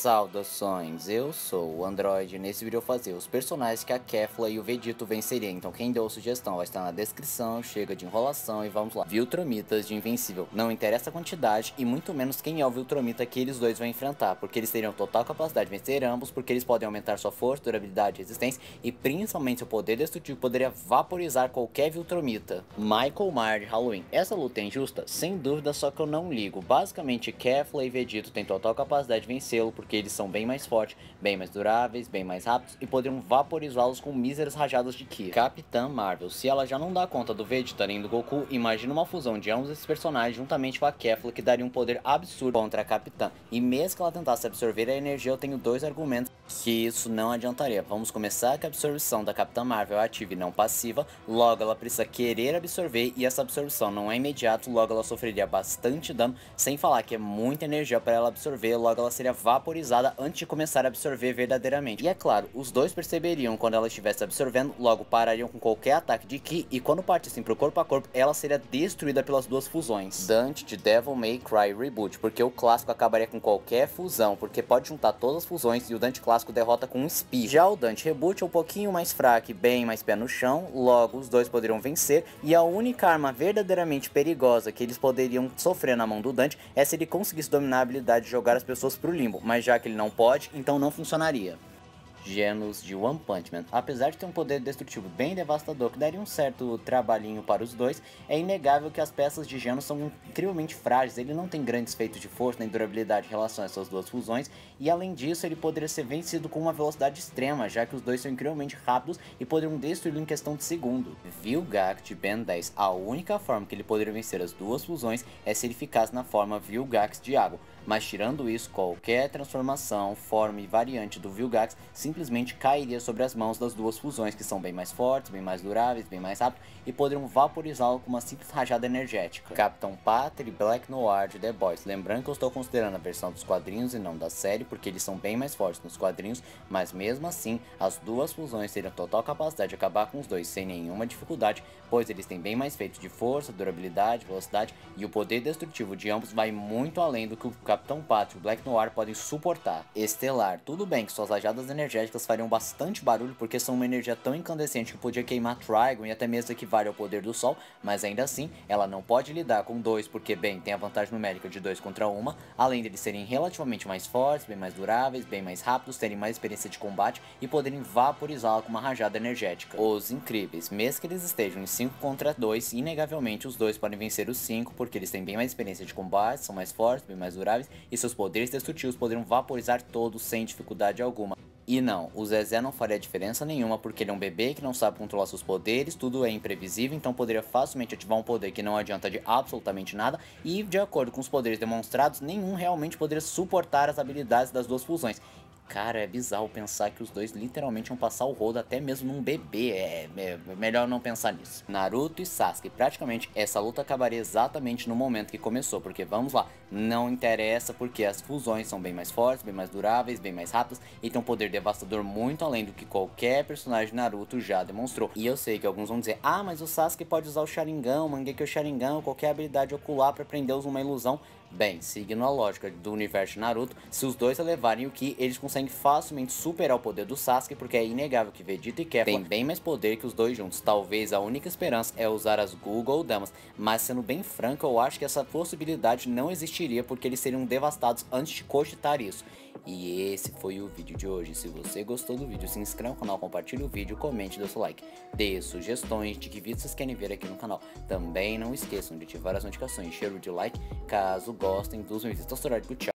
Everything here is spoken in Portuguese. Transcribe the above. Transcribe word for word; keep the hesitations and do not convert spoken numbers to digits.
Saudações, eu sou o Android e nesse vídeo eu vou fazer os personagens que a Kefla e o Vegito venceriam. Então quem deu a sugestão vai estar na descrição, chega de enrolação e vamos lá. Viltromitas de Invencível, não interessa a quantidade e muito menos quem é o Viltromita que eles dois vão enfrentar, porque eles teriam total capacidade de vencer ambos, porque eles podem aumentar sua força, durabilidade, resistência e principalmente seu poder destrutivo poderia vaporizar qualquer Viltromita. Michael Myers de Halloween, essa luta é injusta? Sem dúvida, só que eu não ligo. Basicamente Kefla e Vegito têm total capacidade de vencê-lo, porque eles são bem mais fortes, bem mais duráveis, bem mais rápidos e poderiam vaporizá-los com míseras rajadas de Ki. Capitã Marvel, se ela já não dá conta do Vegeta nem do Goku, imagina uma fusão de ambos esses personagens juntamente com a Kefla, que daria um poder absurdo contra a Capitã. E mesmo que ela tentasse absorver a energia, eu tenho dois argumentos que isso não adiantaria. Vamos começar que a absorção da Capitã Marvel é ativa e não passiva, logo ela precisa querer absorver e essa absorção não é imediata, logo ela sofreria bastante dano, sem falar que é muita energia para ela absorver, logo ela seria vaporizada antes de começar a absorver verdadeiramente. E é claro, os dois perceberiam quando ela estivesse absorvendo, logo parariam com qualquer ataque de Ki e quando partissem pro corpo a corpo, ela seria destruída pelas duas fusões. Dante de Devil May Cry Reboot, porque o clássico acabaria com qualquer fusão, porque pode juntar todas as fusões e o Dante clássico derrota com um espirro. Já o Dante Reboot é um pouquinho mais fraco e bem mais pé no chão, logo os dois poderiam vencer e a única arma verdadeiramente perigosa que eles poderiam sofrer na mão do Dante é se ele conseguisse dominar a habilidade de jogar as pessoas pro limbo, mas já que ele não pode, então não funcionaria. Genos de One Punch Man. Apesar de ter um poder destrutivo bem devastador que daria um certo trabalhinho para os dois, é inegável que as peças de Genos são incrivelmente frágeis, ele não tem grandes feitos de força nem durabilidade em relação a essas duas fusões, e além disso ele poderia ser vencido com uma velocidade extrema, já que os dois são incrivelmente rápidos e poderiam destruí-lo em questão de segundo. Vilgax de Ben dez. A única forma que ele poderia vencer as duas fusões é se ele ficasse na forma Vilgax de água. Mas tirando isso, qualquer transformação, forma e variante do Vilgax simplesmente cairia sobre as mãos das duas fusões, que são bem mais fortes, bem mais duráveis, bem mais rápidos e poderiam vaporizá-lo com uma simples rajada energética. Capitão Pátria e Black Noir de The Boys. Lembrando que eu estou considerando a versão dos quadrinhos e não da série, porque eles são bem mais fortes nos quadrinhos, mas mesmo assim, as duas fusões teriam total capacidade de acabar com os dois sem nenhuma dificuldade, pois eles têm bem mais feitos de força, durabilidade, velocidade e o poder destrutivo de ambos vai muito além do que o Capitão Pátria e o Black Noir podem suportar. Estelar, tudo bem que suas rajadas energéticas fariam bastante barulho porque são uma energia tão incandescente que podia queimar Trigon e até mesmo equivale ao poder do Sol, mas ainda assim, ela não pode lidar com dois porque, bem, tem a vantagem numérica de dois contra uma, além deles serem relativamente mais fortes, bem mais duráveis, bem mais rápidos, terem mais experiência de combate e poderem vaporizá-la com uma rajada energética. Os incríveis, mesmo que eles estejam em cinco contra dois, inegavelmente os dois podem vencer os cinco porque eles têm bem mais experiência de combate, são mais fortes, bem mais duráveis e seus poderes destrutivos poderiam vaporizar todos sem dificuldade alguma. E não, o Zezé não faria diferença nenhuma porque ele é um bebê que não sabe controlar seus poderes, tudo é imprevisível, então poderia facilmente ativar um poder que não adianta de absolutamente nada e, de acordo com os poderes demonstrados, nenhum realmente poderia suportar as habilidades das duas fusões. Cara, é bizarro pensar que os dois literalmente vão passar o rodo até mesmo num bebê, é, é melhor não pensar nisso. Naruto e Sasuke, praticamente essa luta acabaria exatamente no momento que começou, porque vamos lá, não interessa porque as fusões são bem mais fortes, bem mais duráveis, bem mais rápidas e tem um poder devastador muito além do que qualquer personagem de Naruto já demonstrou. E eu sei que alguns vão dizer, ah, mas o Sasuke pode usar o Sharingan, o Mangekyo Sharingan, qualquer habilidade ocular para prendê-los numa ilusão. Bem, seguindo a lógica do universo de Naruto, se os dois elevarem o Ki, eles conseguem facilmente superar o poder do Sasuke, porque é inegável que Vegeta e Kefla têm bem mais poder que os dois juntos. Talvez a única esperança é usar as Google Damas, mas sendo bem franco, eu acho que essa possibilidade não existiria, porque eles seriam devastados antes de cogitar isso. E esse foi o vídeo de hoje. Se você gostou do vídeo, se inscreva no canal, compartilhe o vídeo, comente e dê seu like. Dê sugestões de que vídeos vocês querem ver aqui no canal. Também não esqueçam de ativar as notificações, cheiro de like, caso gostem dos meus vídeos. Tchau.